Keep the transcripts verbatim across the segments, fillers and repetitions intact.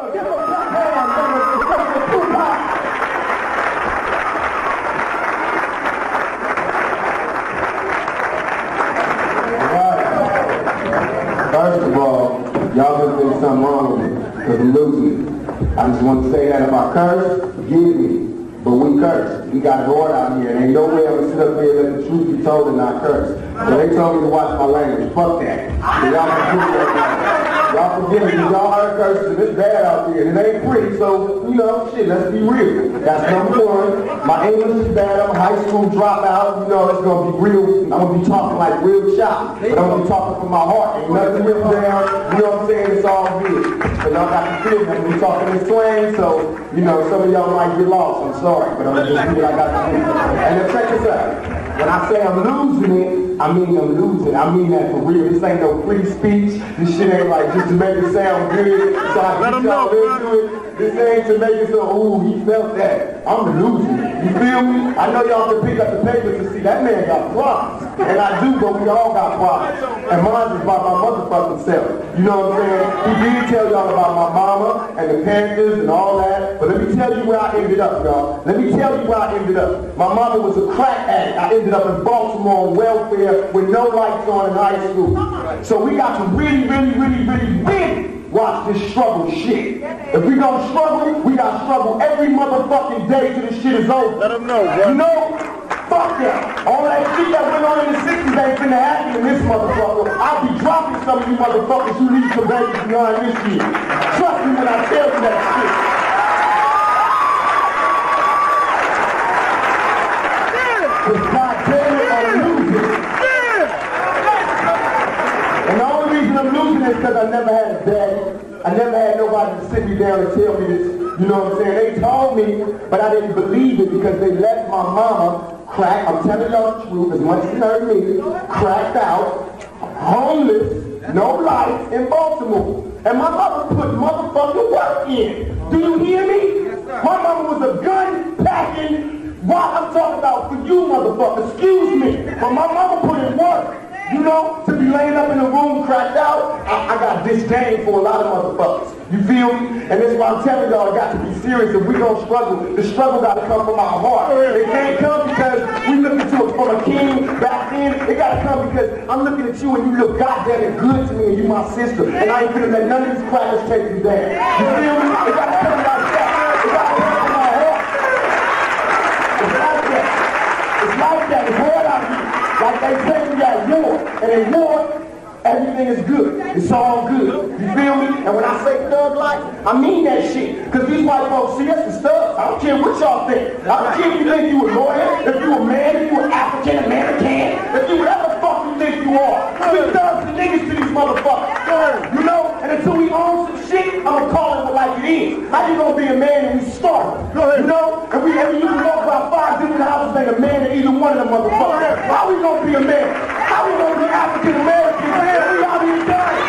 First of all, y'all gonna think something wrong with me, because I'm losing it. I just want to say that if I curse, forgive me. But we curse. We got an order out here, and ain't no way I'm gonna sit up here and let the truth be told and not curse. So they told me to watch my language. Fuck that. So y'all forgive me. Y'all forgive me, because y'all heard curses, and it's bad out here, and it ain't pretty, so, you know, shit, let's be real. That's number one. My English is bad. I'm a high school dropout. You know, it's gonna be real. I'm gonna be talking like real shop. But I'm gonna be talking from my heart. Ain't nothing written down. You know what I'm saying? It's all good. So y'all got to feel me. I'm gonna be talking in slang, so, you know, some of y'all might get lost. I'm sorry, but I'm gonna just do what I got to do. And then check this out. When I say I'm losing it, I mean I'm losing. I mean that for real. This ain't no free speech. This shit ain't like just to make it sound good. So I Let can them y'all know, into it. This ain't to make it so, ooh, he felt that. I'm losing it. You feel me? I know y'all can pick up the papers and see that man got problems. And I do, but we all got problems. And mine is by my motherfucking self. You know what I'm saying? He did tell y'all about my mama and the Panthers and all that. But let me tell you where I ended up, y'all. Let me tell you where I ended up. My mama was a crack addict. I ended up in Baltimore on welfare with no lights on in high school. So we got to really, really, really, really, really watch this struggle shit. If we gonna struggle, we gotta struggle every motherfucking day till this shit is over. Let them know, bro. You know? Fuck that. All that shit that went on in the sixties ain't finna happen in this motherfucker. I'll be dropping some of you motherfuckers who leave some babies behind this shit. Trust me when I tell you that shit. Cause God damn it, I'm losing. And the only reason I'm losing is because I never had a daddy. I never had nobody to sit me down and tell me this. You know what I'm saying? They told me, but I didn't believe it because they left my mama crack. I'm telling y'all the truth, as much as you heard me, cracked out, homeless, no life in Baltimore. And my mama put motherfucking work in. Do you hear me? My mama was a gun packing. What I'm talking about for you, motherfucker, excuse me. But my mama put in work. You know, to be laying up in a room cracked out, I, I got disdain for a lot of motherfuckers. You feel me? And that's why I'm telling y'all, I got to be serious. If we don't struggle, the struggle got to come from our heart. It can't come because we looking to it from a king back then. It got to come because I'm looking at you and you look goddamn it good to me and you my sister. And I ain't gonna let none of these crackers take you down. You feel me? It got to come like that. It got to come from my heart. It's like that. It's like that. It's hard out here. Like they say we got war, and in war, everything is good. It's all good. You feel me? And when I say thug life, I mean that shit. Because these white folks see us as thugs. I don't care what y'all think. I don't care if you think you a lawyer, if you a man, if you an African American, if you whatever the fuck you think you are. We thugs and niggas to these motherfuckers. You know? And until we own some shit, I'ma call it like it is. How you gonna be a man and we starve? You know? And we every you can walk about five different houses ain't a man in either one of them motherfuckers. How we gonna be a man? How we gonna be African American? We all be done.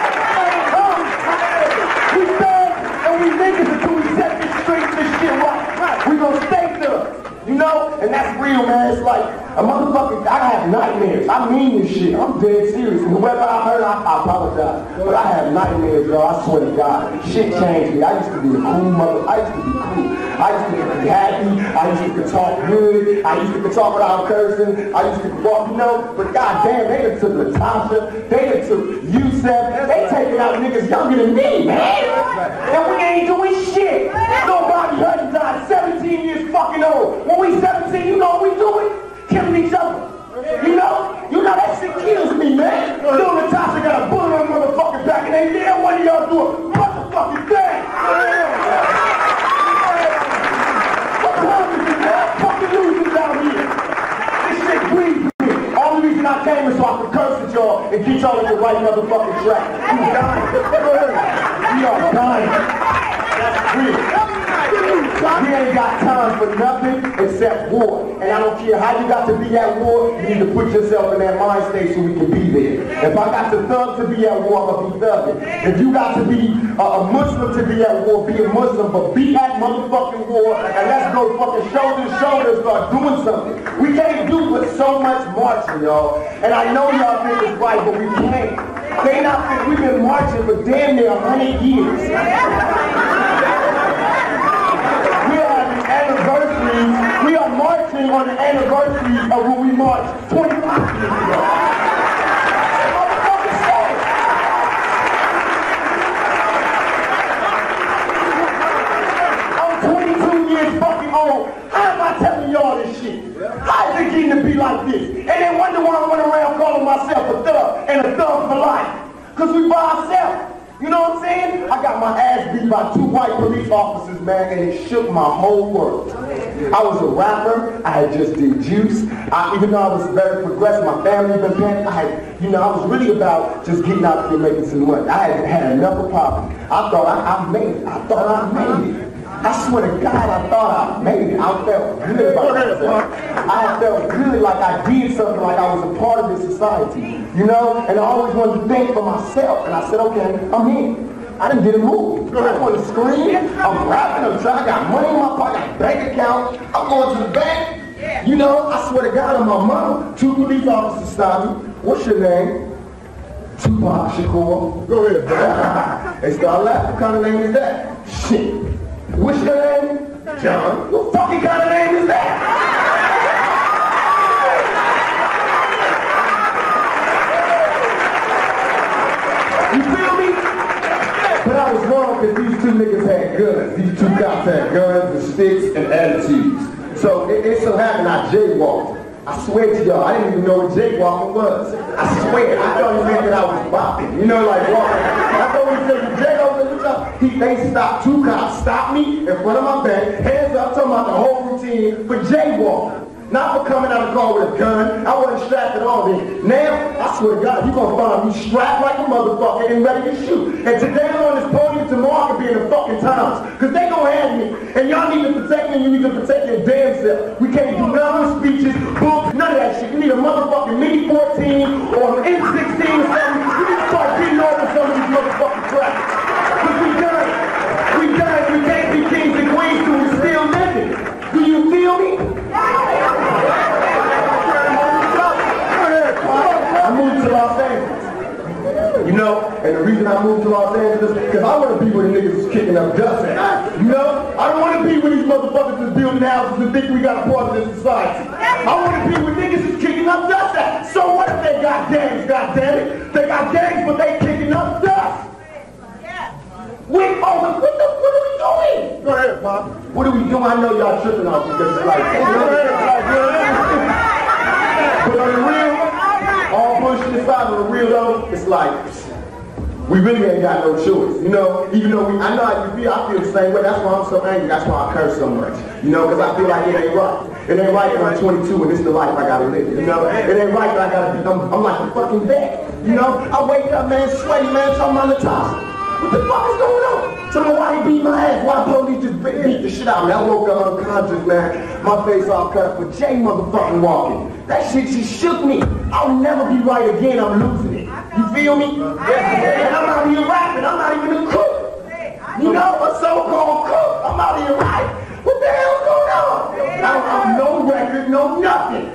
We thugs and we niggas until we set this straight this shit right. We gonna stay thugs. You know? And that's real, man. It's like a motherfucker, I have nightmares. I mean this shit. I'm dead serious. And whoever I hurt, I, I apologize. But I have nightmares, y'all. I swear to God. Shit changed me. I used to be a cool mother. I used to be cool. I used to be happy. I used to talk good. I used to talk without cursing. I used to walk, you know. But goddamn, they done took Latasha. They done took Yusef. They taking out niggas younger than me, man. And we ain't doing shit. Nobody Hutton died seventeen years fucking old. When we seventeen, you know what we doing? Killing each other. You know? You know that shit kills me, man. Little Natasha got a bullet on the motherfucking back and ain't there one of y'all do a motherfucking thing. What the hell is this, man? Fucking losers out here. This shit grieves me. Only reason I came is so I could curse at y'all and get y'all in the right motherfucking track. You dying. We are dying. That's real. We ain't got time for nothing except war. And I don't care how you got to be at war, you need to put yourself in that mind state so we can be there. If I got to thug to be at war, I'm going to be thugging. If you got to be a, a Muslim to be at war, be a Muslim, but be at motherfucking war, and let's go fucking shoulder to shoulder start doing something. We can't do but so much marching, y'all. And I know y'all think it's right, but we can't. They not think we've been marching for damn near a hundred years. own. How am I telling y'all this shit? How is it getting to be like this? And then wonder why I went around calling myself a thug and a thug for life. Because we by ourselves. You know what I'm saying? I got my ass beat by two white police officers, man, and it shook my whole world. I was a rapper. I had just did Juice. I, even though I was very progressive, my family been paying. I had, you know, I was really about just getting out there making some money. I had had enough of poverty. I thought I, I made it. I thought I made it. I swear to God, I thought I made it. I felt good about myself. I felt good like I did something, like I was a part of this society. You know? And I always wanted to think for myself. And I said, okay, I'm here. I didn't get a move. I want to scream. I'm rapping. I'm trying. I got money in my pocket. I got a bank account. I'm going to the bank. You know, I swear to God, on my mama, two police officers stopped me. What's your name? Tupac Shakur. Go ahead, bro. They start laughing. What kind of name is that? Shit. What's your name? John. What fucking kind of name is that? You feel me? But I was wrong because these two niggas had guns. These two cops had guns and sticks and attitudes. So it, it so happened I jaywalked. I swear to y'all, I didn't even know what jaywalking was. I swear, I thought he meant that I was bopping. You know, like walking. I thought he said, Jay, he, they stopped, two cops stopped me in front of my bank, hands up, talking about the whole routine for jaywalking. Not for coming out of the car with a gun. I wasn't strapped at all then. Now, I swear to God, you're going to find me strapped like a motherfucker and ready to shoot. And today I'm on this podium, tomorrow I could be in the fucking Times. Because they going to have me. And y'all need to protect me and you need to protect your damn self. We can't do none of speeches, books, none of that shit. We need a motherfucking Mini fourteen or an M sixteen or something. We need to start getting over some of these motherfucking crap. Because we done. We done. We can't be kings and queens till we still living. Do you feel me? I moved to Los Angeles. You know, and the reason I moved to Los Angeles, because I want to be where the niggas is kicking up dust at. You know? I don't want to be where these motherfuckers is building houses and think we got a part of this society. I want to be where niggas is kicking up dust at. So what if they got gangs, goddammit? They got gangs, but they kicking up dust. We, oh, what, the, what are we doing? Go ahead, Pop. What are we doing? I know y'all tripping off because it's like, but on the real, all bullshit aside, on the real though, it's like, we really ain't got no choice, you know? Even though we, I know how you feel, I feel the same way. That's why I'm so angry. That's why I curse so much, you know? Because I feel like it ain't right. It ain't right when I'm twenty-two and this is the life I gotta live, you know? It ain't right that I gotta be, I'm, I'm like a fucking vet, you know? I wake up, man, sweaty, man, talking about Natasha. What the fuck is going on? Tell me why he beat my ass, why police just beat the shit out of me. I woke up unconscious, man. My face all cut up for Jay motherfucking walking. That shit just shook me. I'll never be right again, I'm losing it. You feel me? Yeah. And I'm out here rapping, I'm not even a cook. You know, a so-called cook. I'm out here rapping. What the hell's going on? I don't have no record, no nothing.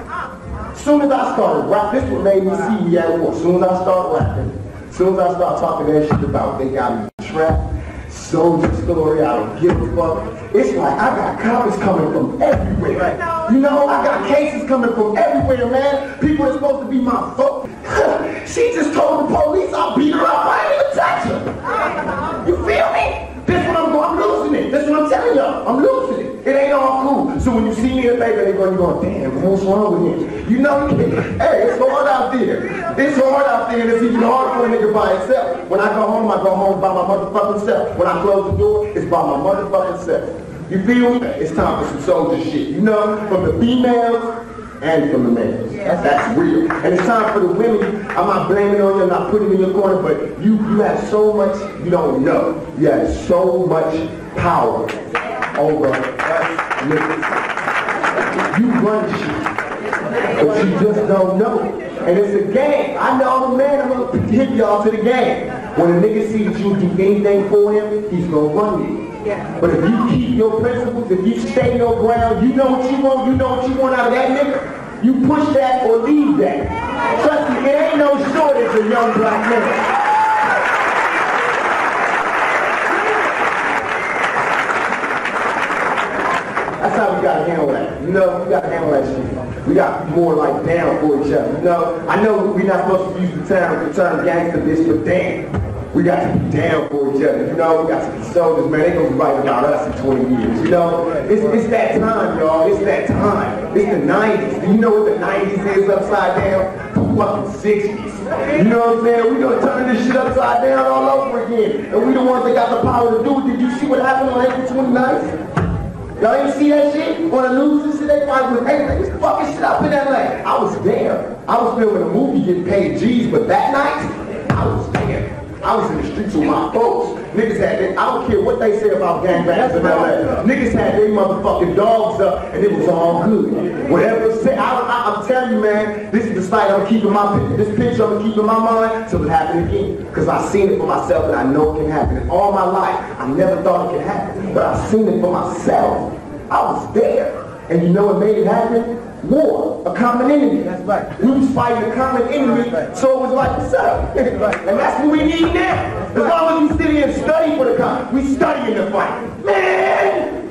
As soon as I started rapping, this what made me see me at war. As soon as I started rapping, as soon as I start talking that shit about they got me trapped, soldier story, I don't give a fuck. It's like I got comments coming from everywhere. You know, I got cases coming from everywhere, man. People are supposed to be my fuck. She just told the police I beat her up. I didn't even touch her. You feel me? This what I'm going, I'm losing it. That's what I'm telling y'all. I'm losing it. It ain't all cool. So when you see me in paper, they're going, you're going, damn, man, what's wrong with him? You know, hey, it's hard out there. It's hard out there, and it's even harder for a nigga by himself. When I go home, I go home by my motherfucking self. When I close the door, it's by my motherfucking self. You feel me? It's time for some soldier shit. You know, from the females and from the males. That's, that's real. And it's time for the women. I'm not blaming on you, I'm not putting you in your corner, but you, you have so much you don't know. You have so much power over us niggas. You run shit, but you just don't know. And it's a game. I know the man, I'm gonna hit y'all to the game. When a nigga sees that you do anything for him, he's gonna run you. Yeah. But if you keep your principles, if you stay your ground, you know what you want, you know what you want out of that nigga, you push that or leave that. Trust me, it ain't no shortage of young black men. That's how we gotta handle that. You know, we gotta handle that shit. We gotta be more like down for each other. You know, I know we're not supposed to use the term, the term gangster this, but damn. we got to be down for each other, you know? We got to be soldiers, man. They gonna be writing about us in twenty years, you know? It's, it's that time, y'all. It's that time. It's the nineties. Do you know what the nineties is upside down? The fucking sixties. You know what I'm saying? We gonna turn this shit upside down all over again. And we the ones that got the power to do it. Did you see what happened on April twenty-ninth? Y'all ain't see that shit on the news and shit? They fight with, hey, this fucking shit up in L A. I was there. I was filming a movie getting paid G's, but that night, I was there. I was in the streets with my folks. Niggas had their, I don't care what they say about gangbangs in L A. Niggas had their motherfucking dogs up and it was all good. Whatever say, I, I, I'm telling you, man, this is the sight I'm keeping my, this picture I'm keeping in my mind till it happen again. Because I've seen it for myself and I know it can happen. And all my life, I never thought it could happen. But I've seen it for myself. I was there. And you know what made it happen? War, a common enemy. That's right. We was fighting a common enemy, right. So it was like, what's up? Right. And that's what we need now. As long as we sit here and study for the common, we study in the fight. Man!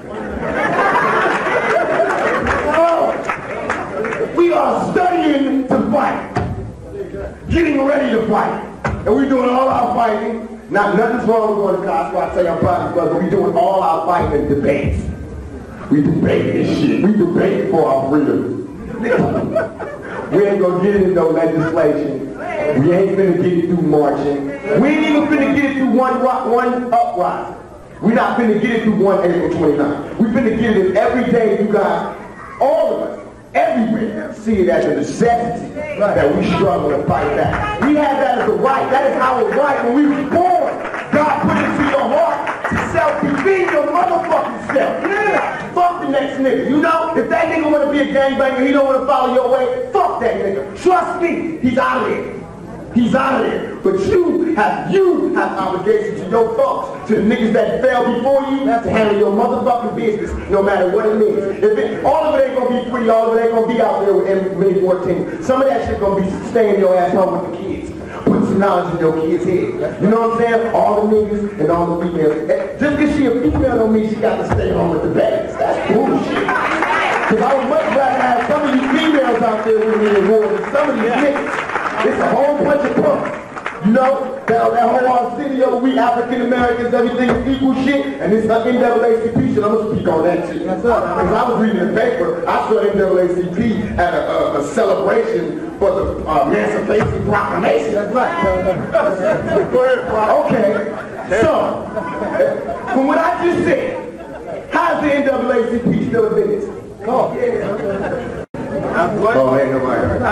Oh, we are studying to fight. Getting ready to fight. And we're doing all our fighting. Not nothing's wrong with going to college, so I say I'm proud of us, but we're doing all our fighting and debates. We debate this shit. We debate for our freedom. We ain't gonna get it in no legislation. We ain't finna get it through marching. We ain't even finna get it through one one uprising. We not finna get it through one April twenty-ninth. We finna get it in every day, you guys, all of us, everywhere, see it as a necessity that we struggle to fight back. We have that as a right. That is our right when we were born. God put it into your heart to self-defeat your motherfucking self. Yeah. Fuck the next nigga. You know, if that nigga want to be a gangbanger, he don't want to follow your way, fuck that nigga. Trust me, he's out of there. He's out of there. But you have you have obligations to your folks, to the niggas that fell before you, to handle your motherfucking business, no matter what it means. If it, all of it ain't gonna be free, all of it ain't gonna be out there with M Mini fourteen. Some of that shit gonna be staying your ass home with the kids. Put some knowledge in your kids' head. You know what I'm saying? All the niggas and all the females. Just because she a female don't mean she got to stay home with the babies. That's bullshit. Because I would much rather have some of you females out there with me in war than some of these niggas. It's a whole bunch of punks. You know, that, that whole our city over we African Americans, everything is equal shit, and it's an N double A C P shit. I'm gonna speak on that shit. Because I was reading the paper, I saw N double A C P at a, a, a celebration for the uh, Emancipation Proclamation. That's right. Go ahead, okay. So, from what I just said, how is the N double A C P still a business? Come on. Yeah. Oh, ain't nobody heard.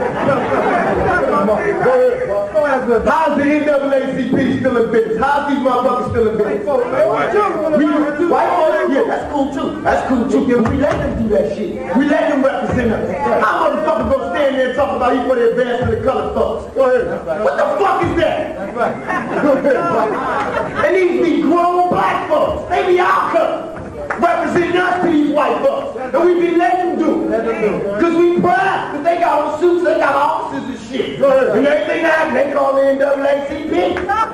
How's the N double A C P still in business? How's these motherfuckers still in business? White folks, yeah, that's cool too. That's cool too. Yeah, we let them do that shit. We let them represent us. How motherfuckers gonna stand there and talk about you for the advancement of colored folks? Go ahead. What the fuck is that? That's right. Go ahead. And these be grown black folks. They be our color. Representing us to these white folks. And we be letting them do it. Because we proud. Because they got on suits, they got officers and shit. And everything that happens, they call the N double A C P.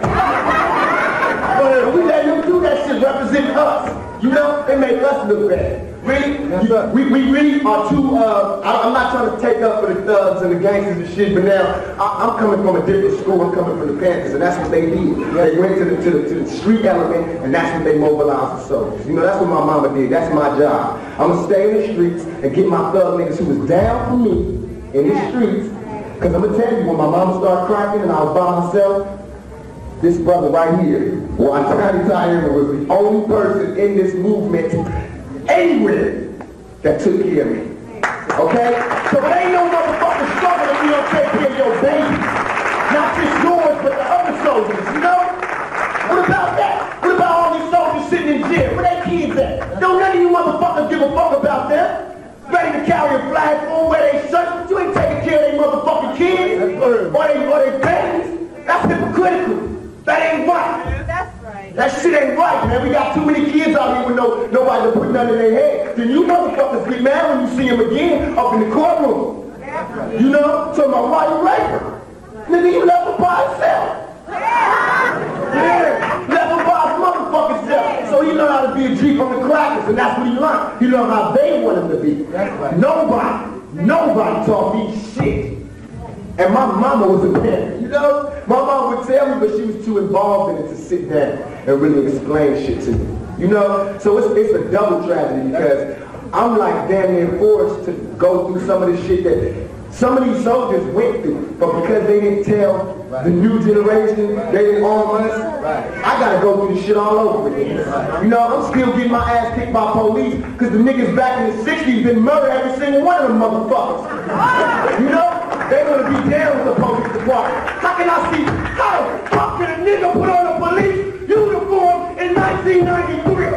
And we let them do that shit, representing us. You know, they make us look bad. Really? You, we, we really are too, uh, I, I'm not trying to take up for the thugs and the gangsters and shit, but now I, I'm coming from a different school. I'm coming from the Panthers, and that's what they did. They went to the, to the, to the street element, and that's what they mobilized the soldiers. You know, that's what my mama did. That's my job. I'm going to stay in the streets and get my thug niggas who was down for me in the streets. Because I'm going to tell you, when my mama started cracking and I was by myself, this brother right here, Watani Tyler, was the only person in this movement anywhere that took care of me. Okay? So it ain't no motherfucking struggle if you don't take care of your babies. Not just yours, but the other soldiers, you know? What about that? What about all these soldiers sitting in jail? Where their kids at? Don't none of you motherfuckers give a fuck about them. Ready to carry a flag for where they shut, but you ain't taking care of their motherfucking kids or they, or they babies. That's hypocritical. That ain't right. That's right. That shit ain't right, man. We got too many kids out here with no nobody to put nothing in their head. Then you motherfuckers get mad when you see them again up in the courtroom. Right. You know? So my why you rape her? Nigga, you left her by herself. Yeah. Left her by his motherfucking self. So he learned how to be a G from the crackers, and that's what he learned. He learned how they want him to be. Right. Nobody, nobody taught me shit. And my mama was a parent, you know? My mom would tell me, but she was too involved in it to sit down and really explain shit to me. You know? So it's, it's a double tragedy because I'm like damn near forced to go through some of the shit that some of these soldiers went through, but because they didn't tell right. the new generation, right. they didn't arm us, right. I gotta go through this shit all over again. Right. You know, I'm still getting my ass kicked by police because the niggas back in the sixties been murdered every single one of them motherfuckers. You know? They gonna be down with the police department. How can I see, how the fuck can a nigga put on a police uniform in nineteen ninety-three?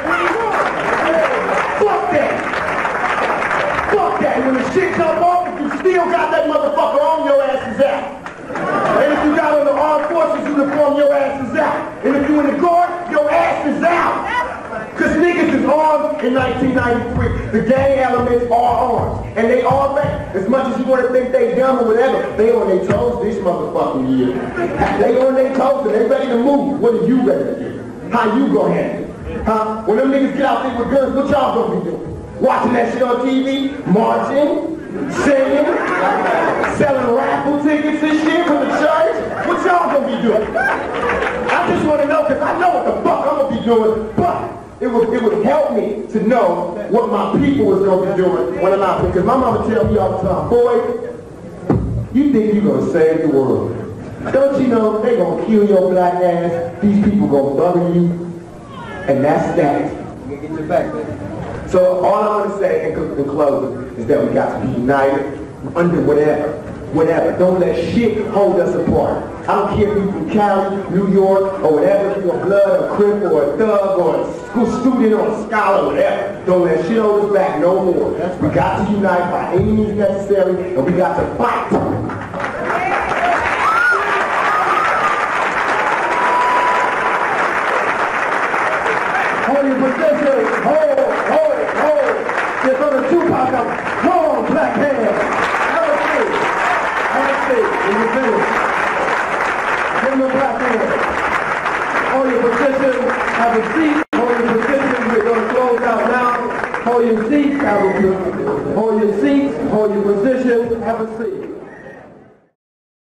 Fuck that. Fuck that. When the shit come off, if you still got that motherfucker on, your ass is out. And if you got on the armed forces uniform, your ass is out. And if you in the guard, your ass is out. Because niggas is armed in nineteen ninety-three. The gang elements are armed. And they all back. As much as you want to think they dumb or whatever, they on their toes this motherfucking year. They on their toes and they ready to move. What are you ready to do? How you gonna handle it? Huh? When them niggas get out there with guns, what y'all gonna be doing? Watching that shit on T V, marching, singing, selling raffle tickets and shit for the church. What y'all gonna be doing? I just want to know, because I know what the fuck I'm gonna be doing, but it would, it would help me to know what my people was gonna be doing when I'm out there. Because my mama tell me all the time, boy, you think you gonna save the world. Don't you know they gonna kill your black ass, these people gonna bugger you, and that's that. You gonna get your back, man. So all I want to say in closing is that we got to be united under whatever, whatever. Don't let shit hold us apart. I don't care if you're from Cali, New York, or whatever, if you're a blood, or crip, or a thug, or a school student, or a scholar, whatever. Don't let shit hold us back no more. We got to unite by any means necessary, and we got to fight. Hold your position. Hold, hold, hold. There's other Tupac out. Hold on, black hands. Have a seat. Have a seat. When you finish. Give them a black hand. Hold your position. Have a seat. Hold your position. We're going to close out now. Hold your seats. Have a, hold your seats. Hold your position. Have a seat.